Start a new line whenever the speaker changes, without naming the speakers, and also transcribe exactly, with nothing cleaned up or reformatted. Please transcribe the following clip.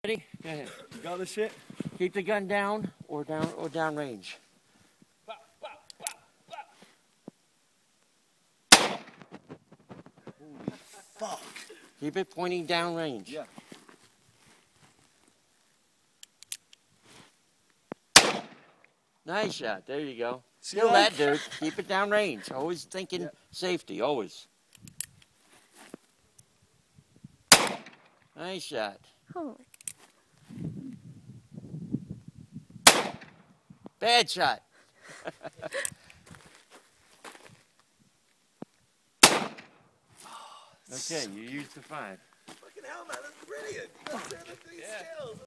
Ready? Go ahead.
You got this shit?
Keep the gun down or down or down range.
Holy fuck.
Keep it pointing down range.
Yeah.
Nice shot. There you go.
See
Kill
that?
that, dude. Keep it down range. Always thinking
Yeah.
safety. Always. Nice shot.
Holy.
Bad shot. Okay, you used the five.
Fucking hell, man, that's brilliant. That's, that's, that's,